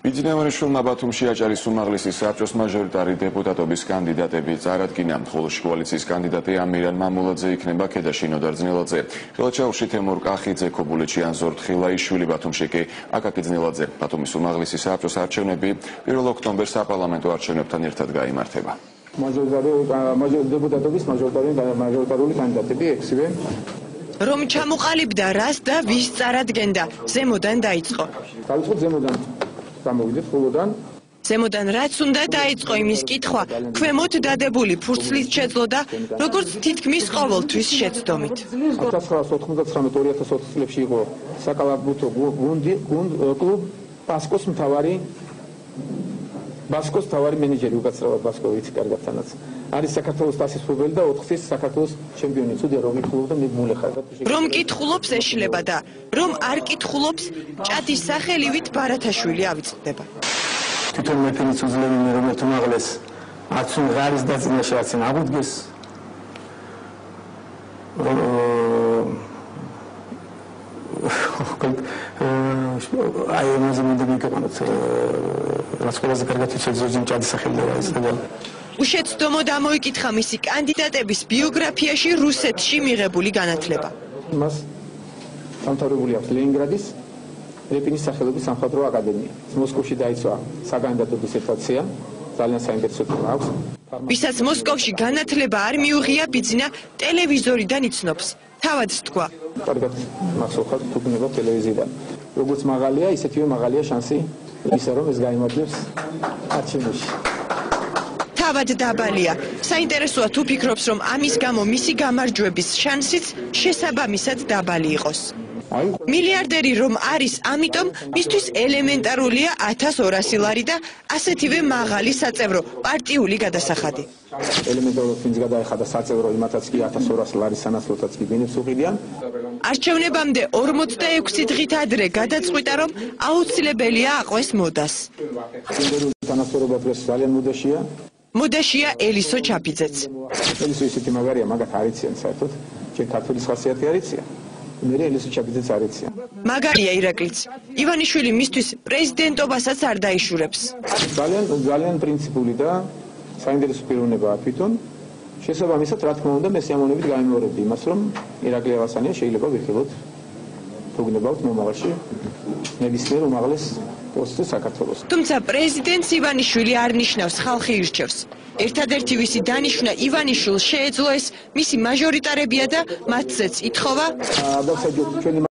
ბიძინევანიშვილმა ბათუმში აჭარის უმაღლესი საბჭოს მაჟორიტარი დეპუტატობის კანდიდატები წარადგინა. ხოლოში კოალიციის კანდიდატი ამირან მამულაძე იქნება ქედაშინო დარძნელაძე. ხელჩაურში თემურ კახიძე, ქობულეთში ანზორ თხილაიშვილი, ბათუმში კი აკაკი ძნელაძე. ბათუმის უმაღლესი საბჭოს არჩევნები 1 ოქტომბერს საპარლამენტო არჩევნებთან ერთად გაიმართება. დეპუტატობის მაჟორიტარული კანდიდატები 6-ვე. რომ ჩამოყალიბდა რას და ვის წარადგენდა, ზემოდან დაიწყო. დავიწყოთ ზემოდან. გამოვიდეთ ხოლოდან. ზემოდან რაც უნდა დაიწყო იმის კითხვა, ქვემოთ დადებული ფურცლით შეძლო და როგორც თითქმის ყოველთვის შეცდომით. 1999-2020 წლებში იყო საკალათბურთო კლუბ ბასკოს მთავარი მენეჯერი უკაცრავად ბასკოვიცი კარგათანაც. არის საქართველოს დასისრულებელი და 4 წლის საქართველოს ჩემპიონი. ცუდია რომ იკითხულობდა მე მულეხარ და რომ კითხულობს ეშლება და რომ არ კითხულობს ჭადის სახელივით ბარათაშვილი ავიწყდება. თვითონ მეფენის უძლევინი რომ თუმაღლეს არც ღარის დაწინაში არც აღუდგეს აი მას მინდა მიგაყენოთ რაც ყველაზე კარგად შეძროჯენ ჭადის სახელი და ისება უშეცდომო დამოიკითხა მისი კანდიდატების ბიოგრაფიაში რუსეთში მიღებული განათლება. მას დამთავრებული აქვს ლენინგრადის რეპინის სახელობის სამხატვრო აკადემია. მოსკოვში დაიცვა საკანდიდატო დისერტაცია, ძალიან საინტერესო თემა აქვს. ვისაც მოსკოვში განათლება არ მიუღია, ბიძინა ტელევიზორიდან იცნობს. თავად თქვა. კარგად მახსოვხat თუ გნება ტელევიზიიდან. როგორც მაღალია, ისეთივე მაღალია შანსი ისა რომ ეს გაიმართლებს არჩევნებში. თავად დაბალია. საინტერესოა თუ ფიქრობს, რომ ამის გამო მისი გამარჯვების შანსიც შესაბამისად დაბალი იყოს. მილიარდერი რომ არის, ამიტომ მისთვის ელემენტარულია 1200 ლარი და ასეთივე მაღალი საწევრო პარტიული გადასახადი. ელემენტარულად ვინც გადაეხადა საწევრო, იმათაც კი 1200 ლარის სანაცვლოდაც კი ბინებს უყიდიან. არჩევნებამდე 46 დღით ადრე გადაწყვიტა, რომ აუცილებელია აყვეს მოდას. თანასწორობა დღეს ძალიან მოდაშია. მოდაშია ელისო ჩაფიძეც. ელისო ისეთი მაგარია, მაგათ არიციან საერთოდ. ჩვენ ქართული ხასიათი არიციან. მე ელისო ჩაფიძეც არიციან. მაგარია ირაკლიც. ივანიშვილი მისთვის პრეზიდენტობასაც არ დაიშურებს. ძალიან პრინციპული და საინტერესო პიროვნებაა თვითონ. შესაბამისად, რა თქმა უნდა, მე სიამოვნებით გამიმეორებდი იმას, რომ ირაკლი ავასანია შეიძლება ვიხილოთ თუ გნებავთ მომავალში ნებისმიერ უმაღლეს პოსტზე საქართველოს. თუმცა პრეზიდენტს ივანიშვილი არ ნიშნავს, ხალხი ირჩევს. ერთადერთი ვისი დანიშვნა ივანიშვილს შეეძლო ეს მისი მაჟორიტარებია და მათზეც ითხოვა დავსაჯოთ ჩვენი